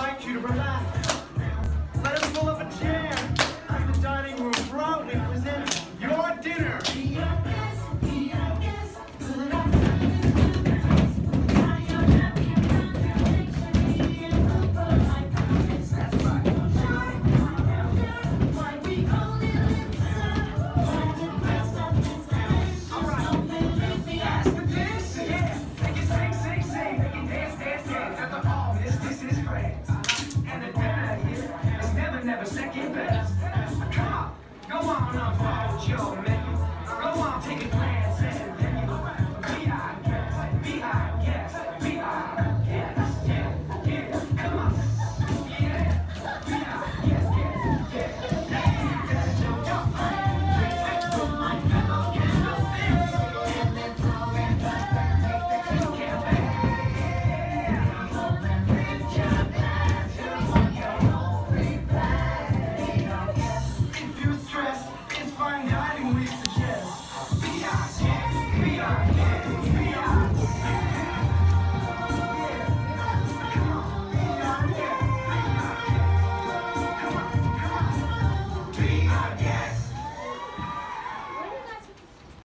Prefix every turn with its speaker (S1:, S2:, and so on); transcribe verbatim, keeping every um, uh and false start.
S1: invite you to relax. Let us pull up a chair as the dining room proudly presents your dinner.
S2: Second best. Come on, go on up, your